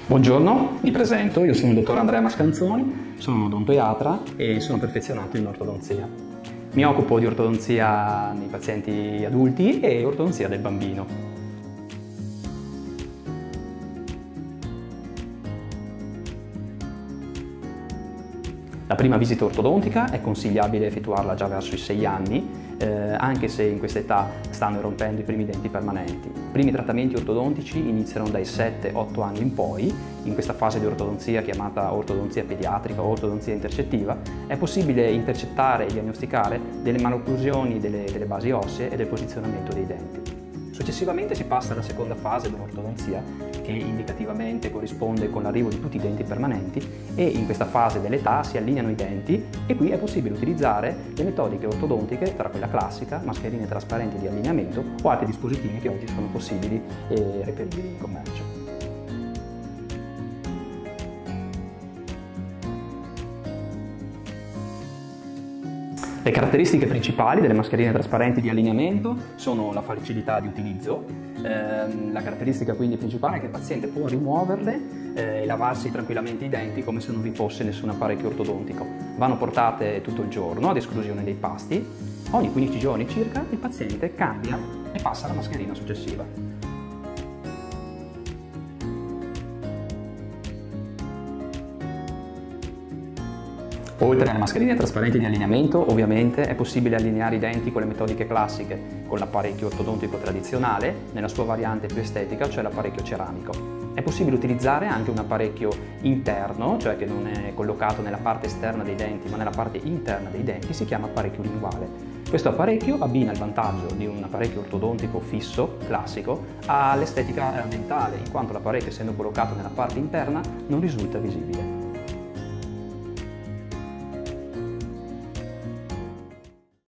Buongiorno, mi presento, io sono il dottor Andrea Mascanzoni, sono un odontoiatra e sono perfezionato in ortodonzia. Mi occupo di ortodonzia nei pazienti adulti e ortodonzia del bambino. La prima visita ortodontica è consigliabile effettuarla già verso i 6 anni, anche se in questa età stanno erompendo i primi denti permanenti. I primi trattamenti ortodontici iniziano dai 7-8 anni in poi. In questa fase di ortodonzia, chiamata ortodonzia pediatrica o ortodonzia intercettiva, è possibile intercettare e diagnosticare delle malocclusioni delle basi ossee e del posizionamento dei denti. Successivamente si passa alla seconda fase dell'ortodonzia, che indicativamente corrisponde con l'arrivo di tutti i denti permanenti, e in questa fase dell'età si allineano i denti e qui è possibile utilizzare le metodiche ortodontiche, tra quella classica, mascherine trasparenti di allineamento o altri dispositivi che oggi sono possibili e reperibili in commercio. Le caratteristiche principali delle mascherine trasparenti di allineamento sono la facilità di utilizzo. La caratteristica quindi principale è che il paziente può rimuoverle e lavarsi tranquillamente i denti come se non vi fosse nessun apparecchio ortodontico. Vanno portate tutto il giorno, ad esclusione dei pasti. Ogni 15 giorni circa il paziente cambia e passa alla mascherina successiva. Oltre alle mascherine trasparenti di allineamento, ovviamente è possibile allineare i denti con le metodiche classiche, con l'apparecchio ortodontico tradizionale, nella sua variante più estetica, cioè l'apparecchio ceramico. È possibile utilizzare anche un apparecchio interno, cioè che non è collocato nella parte esterna dei denti, ma nella parte interna dei denti, si chiama apparecchio linguale. Questo apparecchio abbina il vantaggio di un apparecchio ortodontico fisso, classico, all'estetica dentale, in quanto l'apparecchio, essendo collocato nella parte interna, non risulta visibile.